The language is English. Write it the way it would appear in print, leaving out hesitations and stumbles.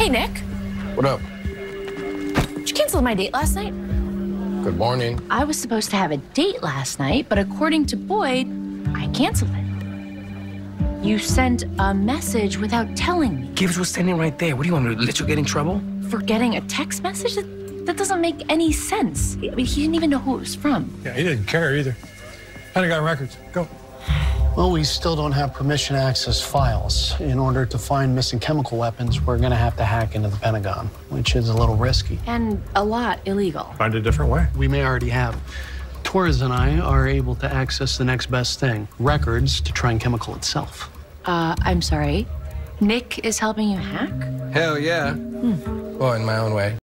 Hey, Nick. What up? Did you cancel my date last night? Good morning. I was supposed to have a date last night, but according to Boyd, I canceled it. You sent a message without telling me. Gibbs was standing right there. What do you want me to let you get in trouble? For getting a text message? That doesn't make any sense. I mean, he didn't even know who it was from. Yeah, he didn't care either. Pentagon records, go. Well, we still don't have permission to access files. In order to find missing chemical weapons, we're gonna have to hack into the Pentagon, which is a little risky. And a lot illegal. Find a different way. We may already have. Torres and I are able to access the next best thing, records to Trying Chemical itself. I'm sorry. Nick is helping you hack? Hell yeah. Well, in my own way.